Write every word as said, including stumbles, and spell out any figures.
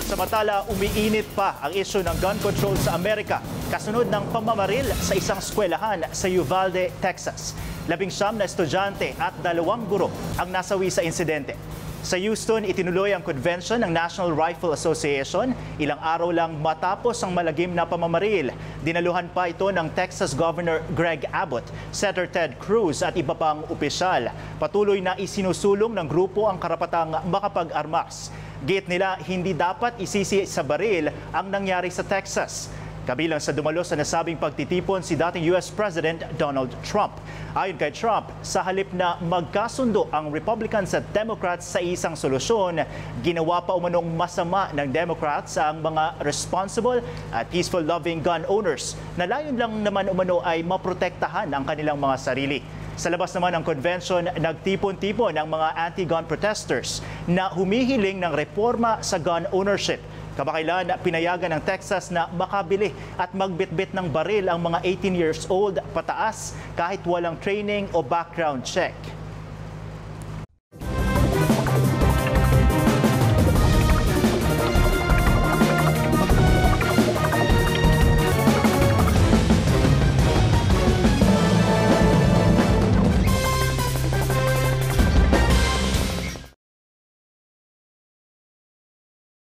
Samantala, umiinit pa ang isyu ng gun control sa Amerika kasunod ng pamamaril sa isang eskwelahan sa Uvalde, Texas. Labing siyam na estudyante at dalawang guro ang nasawi sa insidente. Sa Houston, itinuloy ang convention ng National Rifle Association ilang araw lang matapos ang malagim na pamamaril. Dinaluhan pa ito ng Texas Governor Greg Abbott, Senator Ted Cruz at iba pang opisyal. Patuloy na isinusulong ng grupo ang karapatang makapag-armas. Gate nila, hindi dapat isisi sa baril ang nangyari sa Texas. Kabilang sa dumalo sa nasabing pagtitipon si dating U S President Donald Trump. Ayon kay Trump, sa halip na magkasundo ang Republicans at Democrats sa isang solusyon, ginawa pa umanong masama ng Democrats ang mga responsible at peaceful-loving gun owners na layon lang naman umano ay maprotektahan ang kanilang mga sarili. Sa labas naman ng convention, nagtipon-tipon ang mga anti-gun protesters na humihiling ng reforma sa gun ownership. Kamakailan, pinayagan ng Texas na makabili at magbitbit ng baril ang mga eighteen years old pataas kahit walang training o background check.